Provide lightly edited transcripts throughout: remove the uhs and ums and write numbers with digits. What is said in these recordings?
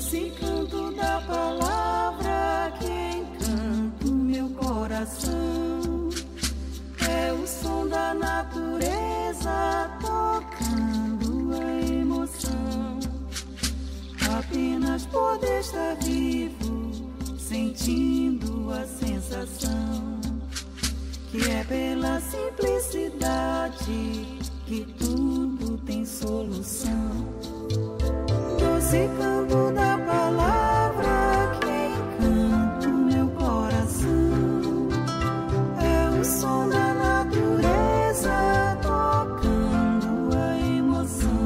doce canto da palavra que encanta o meu coração. É o som da natureza tocando a emoção. Apenas poder estar vivo, sentindo a sensação que é pela simplicidade que tudo tem solução. Doce canto da palavra que encanta o meu coração. É o som da natureza tocando a emoção.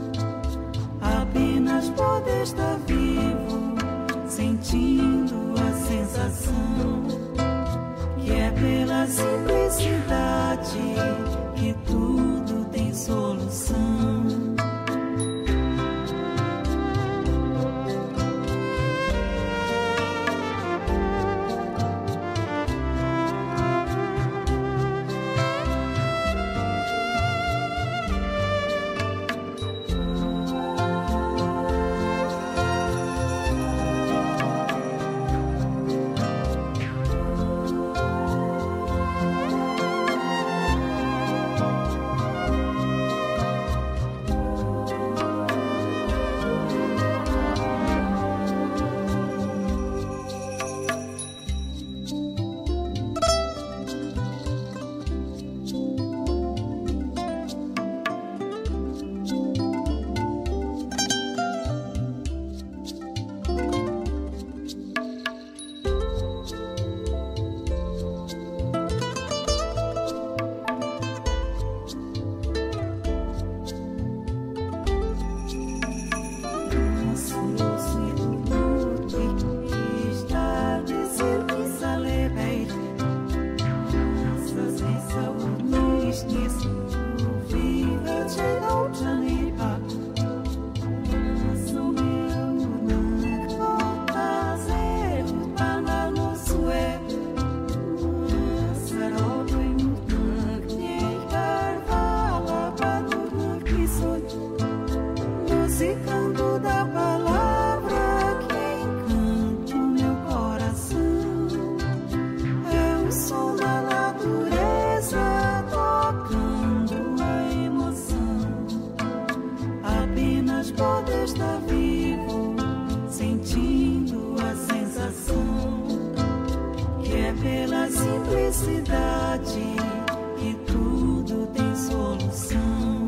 Apenas poder estar vivo, sentindo a sensação que é pela simplicidade que tudo tem solução. Poder estar vivo, sentindo a sensação que é pela simplicidade que tudo tem solução.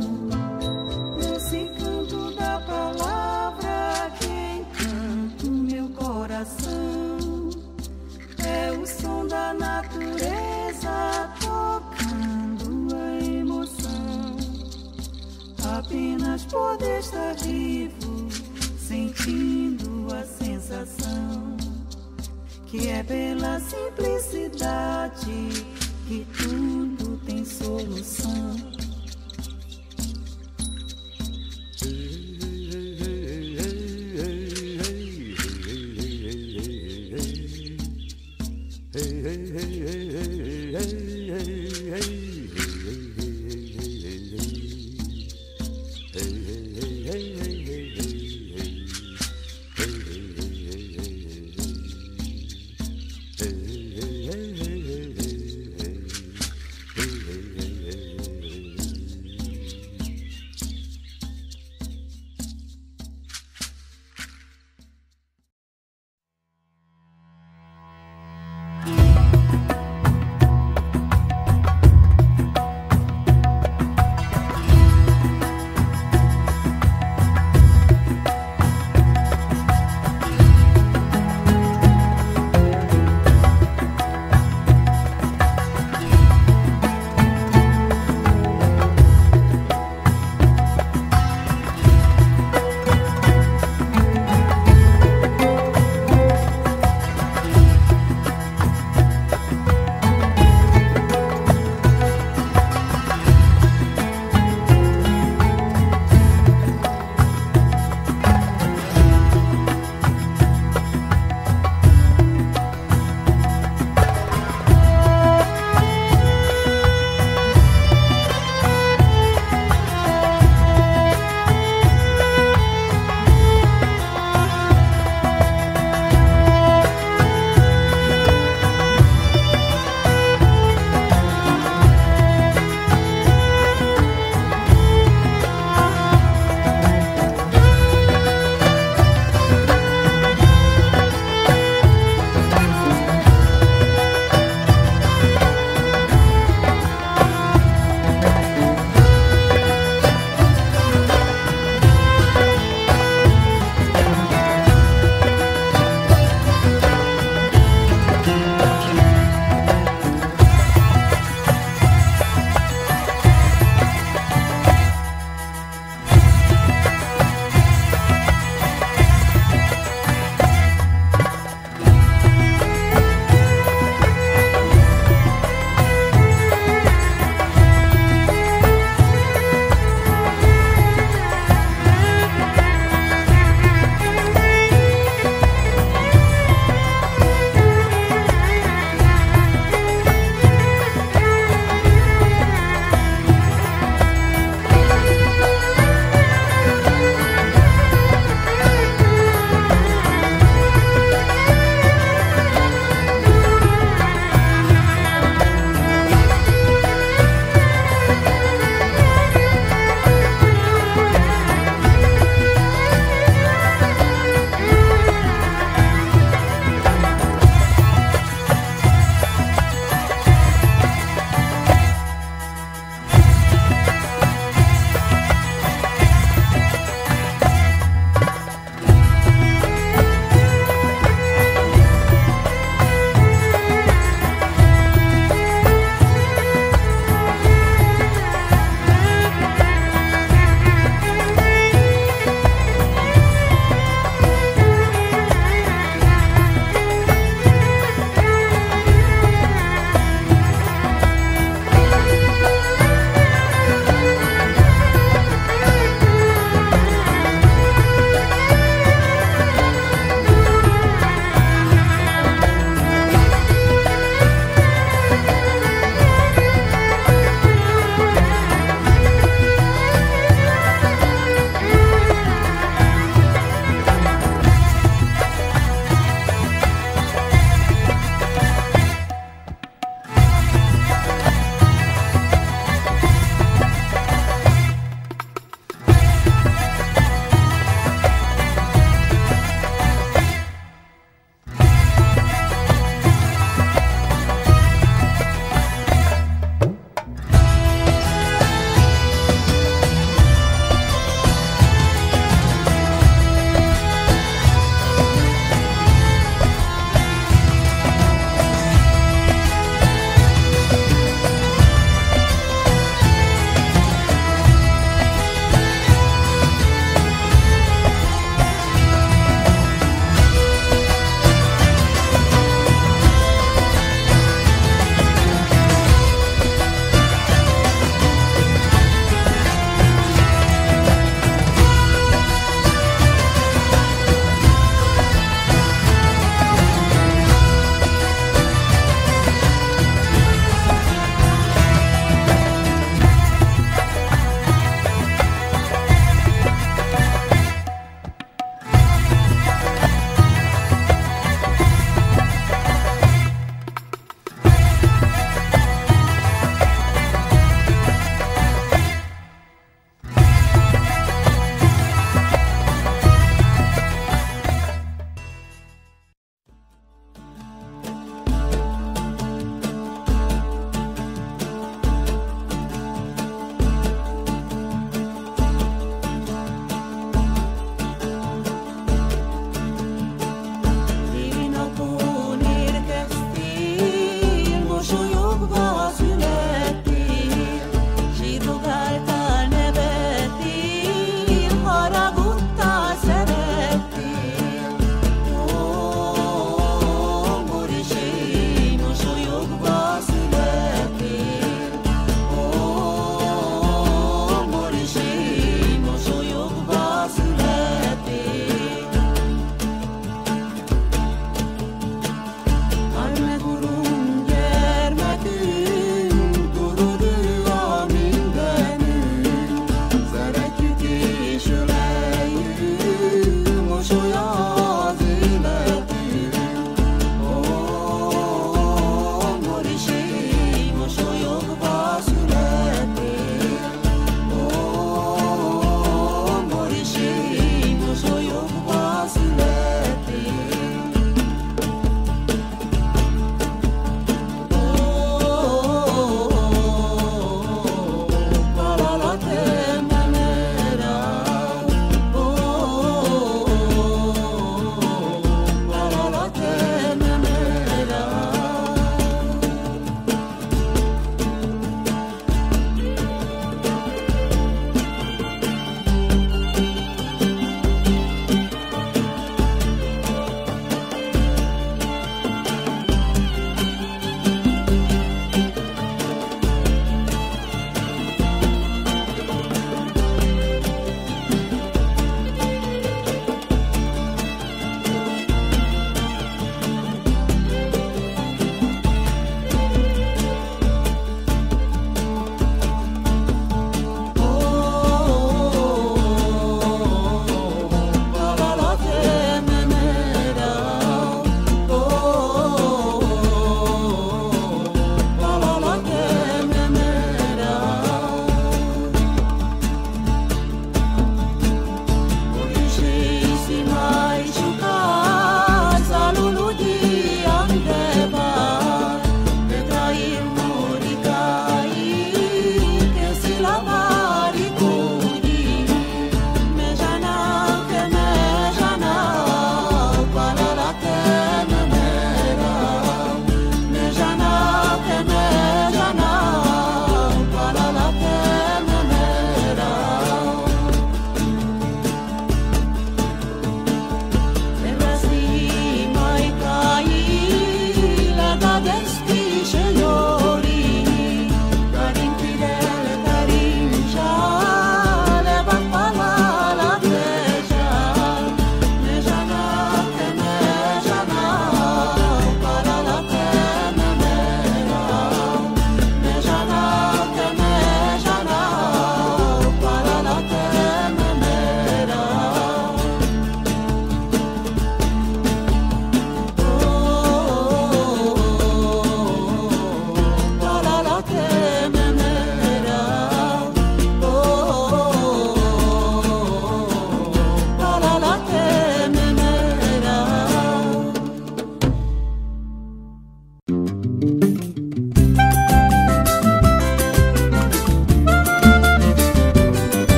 Doce canto da palavra que encanta o meu coração. É o som da natureza tocando a emoção. Apenas poder estar vivo, sentindo a sensação que é pela simplicidade que tudo tem solução.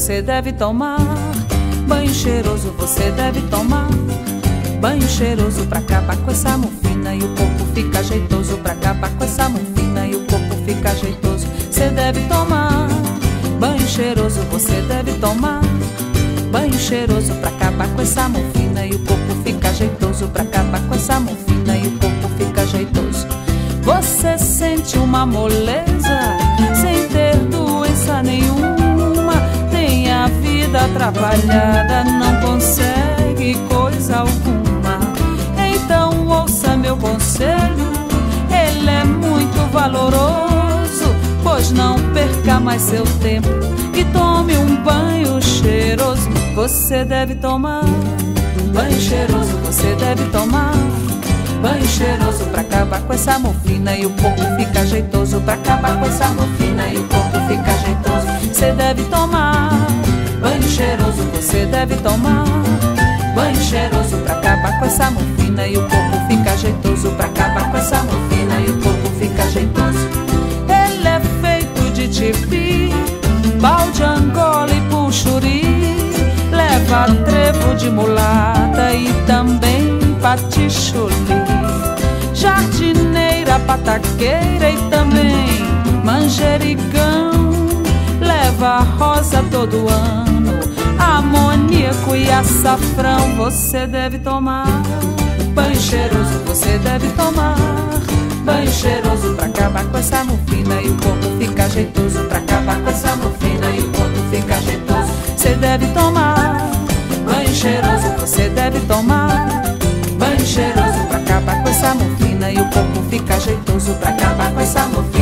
você deve tomar. Banho cheiroso você deve tomar. Banho cheiroso pra acabar com essa mufina e o corpo fica jeitoso. Pra acabar com essa mufina e o corpo fica jeitoso, você deve tomar. Banho cheiroso você deve tomar. Banho cheiroso pra acabar com essa mufina e o corpo fica jeitoso. Pra acabar com essa mufina e o corpo fica jeitoso. Você sente uma moleza sem ter doença nenhuma. Tem a vida atrapalhada, não consegue coisa alguma. Então ouça meu conselho, ele é muito valoroso. Pois não perca mais seu tempo e tome um banho cheiroso. Você deve tomar. Banho cheiroso você deve tomar. Banho cheiroso pra acabar com essa mufina e o corpo fica jeitoso. Pra acabar com essa mufina e o corpo fica jeitoso, você deve tomar. Banho cheiroso você deve tomar. Banho cheiroso pra acabar com essa mufina e o corpo fica jeitoso. Pra acabar com essa mufina e o corpo fica jeitoso. Ele é feito de tipi, pau de Angola e puxuri. Leva trevo de mulata e também patichuli. Jardineira, pataqueira e também manjericão. Leva rosa todo ano, amoníaco e açafrão. Você deve tomar. Banho cheiroso você deve tomar. Banho cheiroso pra acabar com essa mufina e o corpo fica jeitoso. Pra acabar com essa mufina e o corpo fica jeitoso, você deve tomar. Banho cheiroso você deve tomar. Banho cheiroso pra acabar com essa mufina e o corpo fica jeitoso. Pra acabar com essa mufina